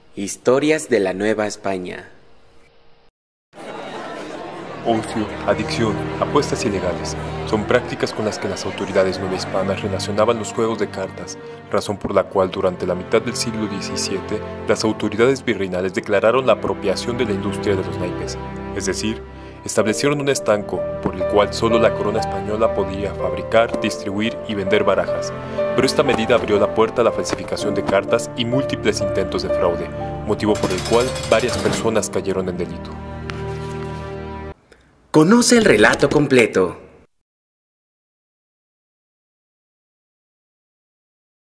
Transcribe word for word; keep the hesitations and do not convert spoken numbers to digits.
Historias de la Nueva España. Ocio, adicción, apuestas ilegales son prácticas con las que las autoridades nuevahispanas relacionaban los juegos de cartas, razón por la cual durante la mitad del siglo diecisiete las autoridades virreinales declararon la apropiación de la industria de los naipes, es decir, establecieron un estanco por el cual solo la corona española podía fabricar, distribuir y vender barajas, pero esta medida abrió la puerta a la falsificación de cartas y múltiples intentos de fraude, motivo por el cual varias personas cayeron en delito. Conoce el relato completo.